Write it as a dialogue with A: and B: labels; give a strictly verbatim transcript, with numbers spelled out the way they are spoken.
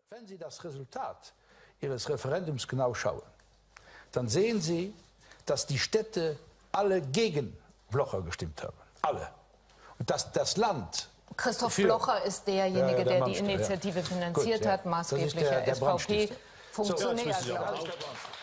A: Wenn Sie das Resultat Ihres Referendums genau schauen, dann sehen Sie, dass die Städte alle gegen Blocher gestimmt haben. Alle. Und dass das Land...
B: Christoph
A: für,
B: Blocher ist derjenige,
A: ja, ja, der
B: der die
A: Mannschaft,
B: Initiative
A: ja.
B: finanziert
A: Gut, ja.
B: hat, maßgeblicher
A: der, der
B: S V P-Funktionär,
A: so,
B: glaube ich.